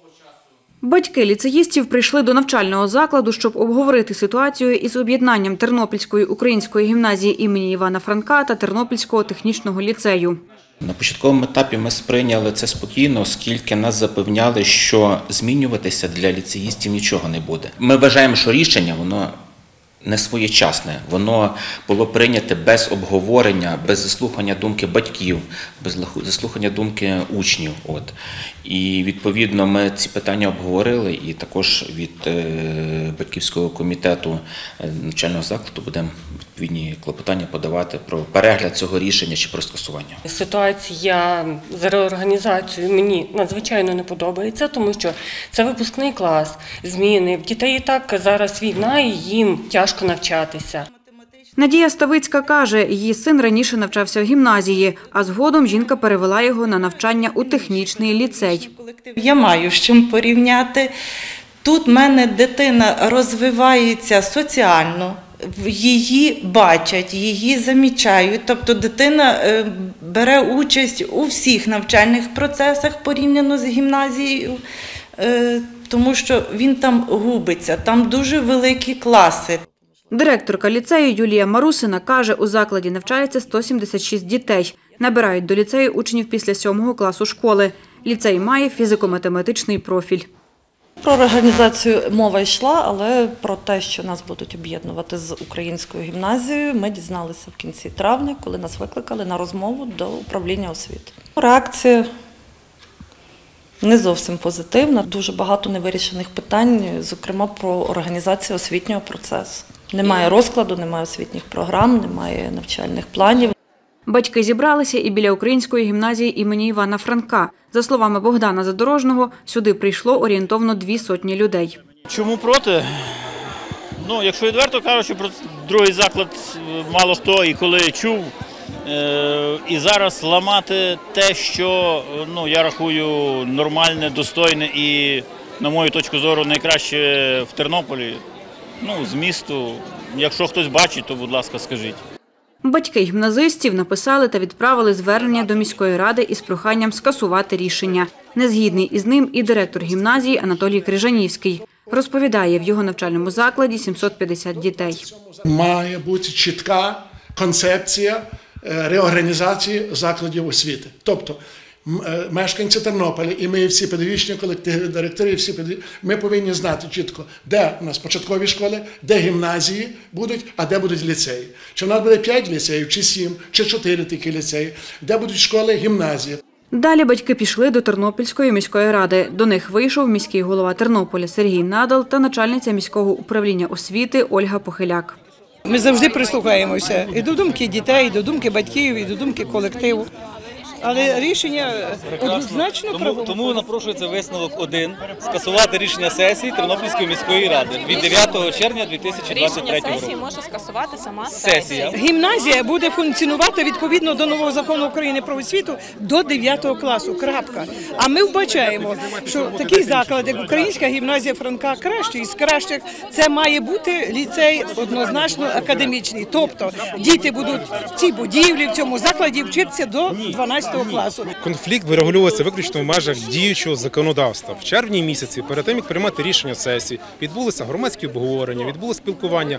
Батьки ліцеїстів прийшли до навчального закладу, щоб обговорити ситуацію із об'єднанням Тернопільської української гімназії імені Івана Франка та Тернопільського технічного ліцею. На початковому етапі ми сприйняли це спокійно, оскільки нас запевняли, що змінюватися для ліцеїстів нічого не буде. Ми вважаємо, що рішення, воно не своєчасне, воно було прийняте без обговорення, без заслухання думки батьків, без заслухання думки учнів. І відповідно ми ці питання обговорили, і також від батьківського комітету навчального закладу будемо відповідні клопотання подавати про перегляд цього рішення чи про скасування. Ситуація з реорганізацією мені надзвичайно не подобається, тому що це випускний клас, зміни. В дітей і так зараз війна, і їм тяжко навчатися. Надія Ставицька каже, її син раніше навчався в гімназії, а згодом жінка перевела його на навчання у технічний ліцей. Я маю з чим порівняти. Тут в мене дитина розвивається соціально, її бачать, її замічають. Тобто дитина бере участь у всіх навчальних процесах порівняно з гімназією, тому що він там губиться, там дуже великі класи. Директорка ліцею Юлія Марусина каже, у закладі навчається 176 дітей. Набирають до ліцею учнів після 7 класу школи. Ліцей має фізико-математичний профіль. Про організацію мова йшла, але про те, що нас будуть об'єднувати з українською гімназією, ми дізналися в кінці травня, коли нас викликали на розмову до управління освіти. Реакція не зовсім позитивна. Дуже багато невирішених питань, зокрема про організацію освітнього процесу. Немає розкладу, немає освітніх програм, немає навчальних планів. Батьки зібралися і біля української гімназії імені Івана Франка. За словами Богдана Задорожного, сюди прийшло орієнтовно 200 людей. Чому проти? Якщо відверто кажучи, про другий заклад мало хто і коли чув. І зараз ламати те, що, я рахую, нормальне, достойне і, на мою точку зору, найкраще в Тернополі, з місту. Якщо хтось бачить, то, будь ласка, скажіть. Батьки гімназистів написали та відправили звернення до міської ради із проханням скасувати рішення. Незгідний із ним і директор гімназії Анатолій Крижанівський. Розповідає, в його навчальному закладі 750 дітей. Має бути чітка концепція реорганізації закладів освіти. Тобто мешканці Тернополя і ми всі педагогічні колективи, директори, ми повинні знати чітко, де у нас початкові школи, де гімназії будуть, а де будуть ліцеї. Чи в нас буде 5 ліцеїв, чи 7, чи 4 такі ліцеї, де будуть школи, гімназії. Далі батьки пішли до Тернопільської міської ради. До них вийшов міський голова Тернополя Сергій Надал та начальниця міського управління освіти Ольга Похиляк. Ми завжди прислухаємося і до думки дітей, і до думки батьків, і до думки колективу. Але рішення однозначно правильне. Тому напрошується висновок один – скасувати рішення сесії Тернопільської міської ради від 9 червня 2023 року. Рішення сесії може скасувати сама сесія. Гімназія буде функціонувати відповідно до нового закону України про освіту до 9 класу. Крапка. А ми вбачаємо, що такий заклад, як Українська гімназія Франка, кращий із кращих, це має бути ліцей однозначно академічний. Тобто діти будуть в цій будівлі, в цьому закладі вчитися до 12 класу. Конфлікт вирегулюється виключно в межах діючого законодавства. В червні місяці, перед тим, як приймати рішення сесії, відбулися громадські обговорення, відбулося спілкування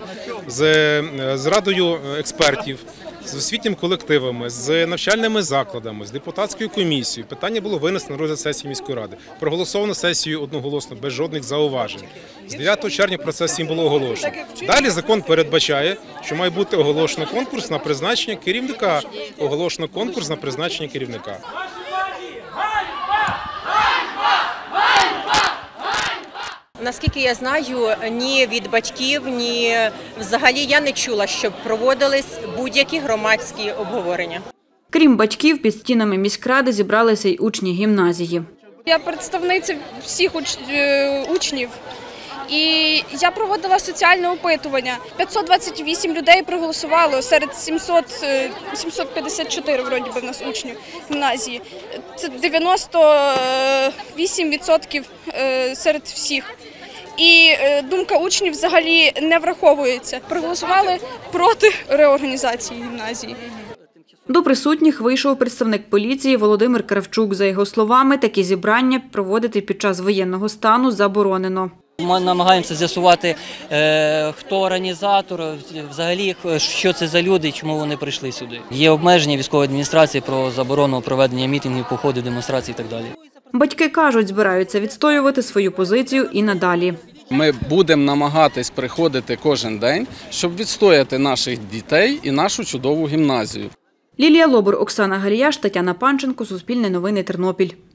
з радою експертів, з освітніми колективами, з навчальними закладами, з депутатською комісією. Питання було винесено на розгляд сесії міської ради. Проголосовано сесією одноголосно, без жодних зауважень. З 9 червня про це всім було оголошено. Далі закон передбачає, що має бути оголошено конкурс на призначення керівника. Оголошено конкурс на призначення керівника. Наскільки я знаю, ні від батьків, ні взагалі я не чула, щоб проводились будь-які громадські обговорення. Крім батьків, під стінами міськради зібралися й учні гімназії. Я представниця всіх учнів. І я проводила соціальне опитування. 528 людей проголосувало серед 754 вроді би в нас учнів гімназії. Це 98% серед всіх. І думка учнів взагалі не враховується. Проголосували проти реорганізації гімназії. До присутніх вийшов представник поліції Володимир Кравчук. За його словами, такі зібрання проводити під час воєнного стану заборонено. Ми намагаємося з'ясувати, хто організатор, взагалі, що це за люди і чому вони прийшли сюди. Є обмеження військової адміністрації про заборону проведення мітингів, походів, демонстрацій і так далі. Батьки кажуть, збираються відстоювати свою позицію і надалі. Ми будемо намагатись приходити кожен день, щоб відстояти наших дітей і нашу чудову гімназію. Лілія Лобур, Оксана Галіяш, Тетяна Панченко, Суспільне новини, Тернопіль.